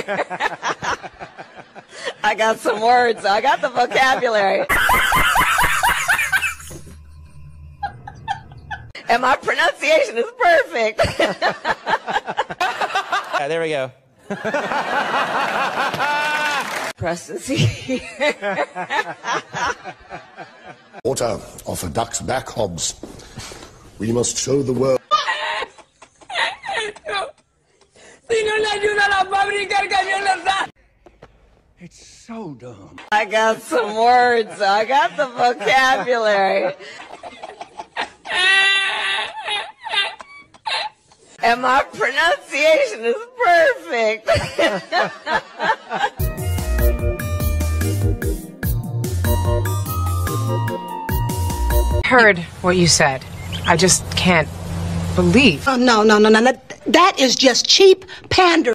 I got some words. I got the vocabulary. And my pronunciation is perfect. Yeah, there we go. Preston's here. Water off a duck's back, Hobbs. We must show the world. It's so dumb. I got some words. I got the vocabulary. And my pronunciation is perfect. Heard what you said. I just can't believe. Oh, no. That is just cheap pandering.